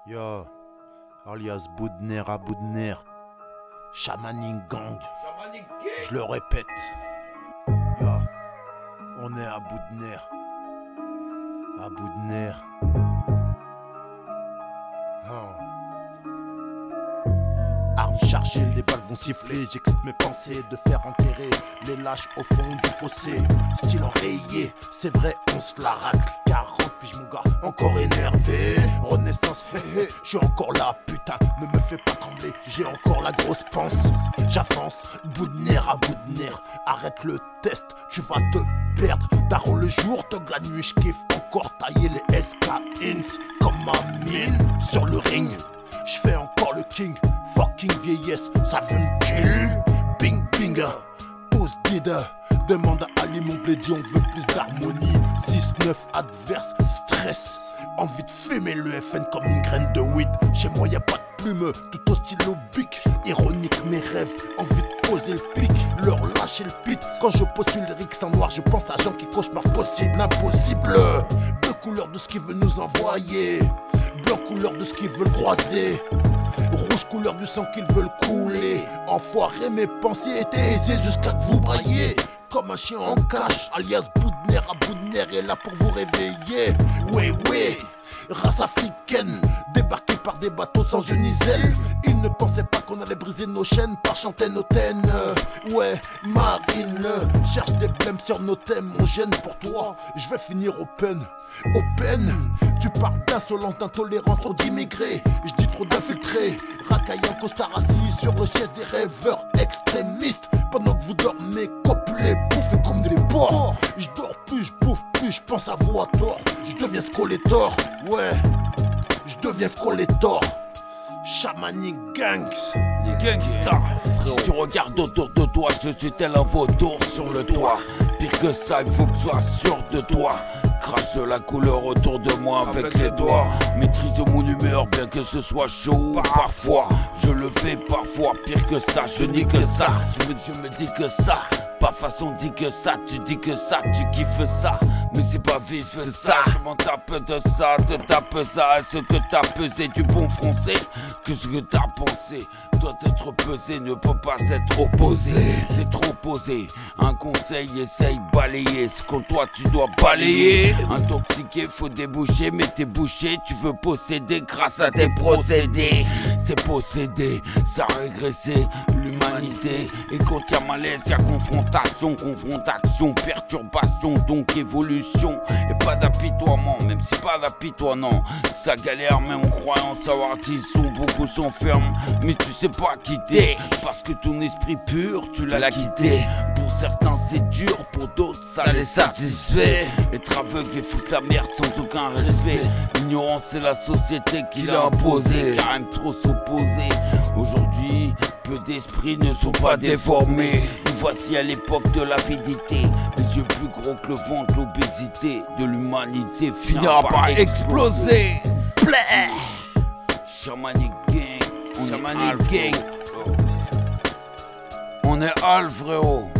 Yo, alias Boudner à Boudner, Shamaning Gang, je le répète. Yo, on est à Boudner. À Boudner. Oh. Armes chargées, les balles vont siffler. J'explique mes pensées de faire enterrer les lâches au fond du fossé. Style enrayé, c'est vrai, on se la racle. 40 piges mon gars, encore énervé. Renaissance, hé hé, je suis encore là, putain. Ne me fais pas trembler, j'ai encore la grosse panse. J'avance, Boudner à Boudner. Arrête le test, tu vas te perdre. Daron le jour, Tog la nuit, j'kiffe encore tailler les SK-ins comme ma mine sur le ring. J'fais encore le king, fucking vieillesse, ça veut me kill. Bing bing, pose did. Demande à Ali mon bledi, on veut plus d'harmonie. 6-9 adverse, stress. Envie de fumer le FN comme une graine de weed. Chez moi y'a pas de plume, tout au stylo bic. Ironique mes rêves, envie de poser le pic. Leur lâcher le pit. Quand je postule les rix en noir, je pense à gens qui cauchemar possible, impossible. Bleu couleur de ce qu'ils veulent nous envoyer. Blanc couleur de ce qu'ils veulent croiser. Rouge couleur du sang qu'ils veulent couler. Enfoiré, mes pensées étaient aisées jusqu'à que vous braillez. Comme un chien en cache, alias Boudner à Boudner est là pour vous réveiller. Ouais, ouais, race africaine, débarquée par des bateaux sans une iselle. Ils ne pensaient pas qu'on allait briser nos chaînes par chanter nos thèmes. Ouais, marine, cherche des blèmes sur nos thèmes. On gêne pour toi, je vais finir open. Open, tu parles d'insolence, d'intolérance, trop d'immigrés. Je dis trop d'infiltrés, racaillant costard assis sur le siège des rêveurs extrémistes. Pendant que vous dormez, copulez, bouffez comme des porcs. Je dors plus, je bouffe plus, je pense à vous à tort. Je deviens Scoletor, ouais, je deviens Scoletor. Shamanic Gangs, les gangsters. Si tu regardes autour de toi, je suis tel un vautour sur le toit. Pire que ça, il faut que tu sois sûr de toi. Crache de la couleur autour de moi avec les doigts. Maîtrise mon humeur bien que ce soit chaud. Parfois, je le fais parfois. Pire que ça, je n'ai que ça. Je me dis que ça. Pas façon dit que ça, tu dis que ça, tu kiffes ça. Mais c'est pas vif ça, je m'en tape de ça, te tape ça. Est-ce que t'as pesé du bon français? Que ce que t'as pensé doit être pesé, ne peut pas être opposé. C'est trop posé, un conseil, essaye balayer. Ce qu'on toi tu dois balayer. Intoxiqué, faut déboucher, mais t'es bouché. Tu veux posséder grâce à tes procédés. C'est possédé, ça a régressé l'humanité. Et quand y'a malaise, y'a confrontation, perturbation, donc évolution. Et pas d'apitoiement, même si pas d'apitoiement. Ça galère même en croyant savoir qui sont, beaucoup s'enferment. Mais tu sais pas quitter, parce que ton esprit pur, tu l'as quitté. Pour certains c'est dur, pour d'autres ça les satisfait. Être aveugle et foutre la merde sans aucun respect. L'ignorance c'est la société qui l'a imposé, car aime trop s'opposer. Aujourd'hui, peu d'esprits ne sont pas déformés. Nous voici à l'époque de l'avidité. Les yeux plus gros que le ventre, l'obésité de l'humanité finira par exploser. Shamanic Gang, on est Al, frérot.